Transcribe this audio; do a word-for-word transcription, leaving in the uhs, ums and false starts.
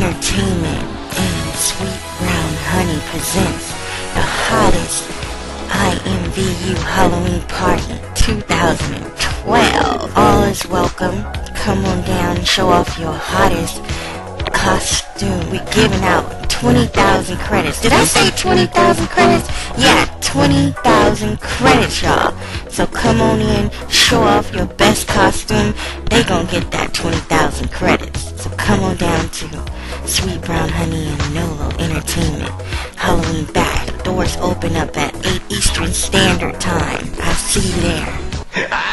Entertainment and Sweet Brown Honey presents the hottest I M V U Halloween Party two thousand twelve. All is welcome. Come on down and show off your hottest costume. We're giving out twenty thousand credits. Did I say twenty thousand credits? Yeah, twenty thousand credits, y'all. So come on in, show off your best costume. They gonna get that twenty thousand credits. So come on down to Sweet Brown Honey and Nolo Entertainment. Halloween back. Doors open up at eight Eastern Standard Time. I'll see you there.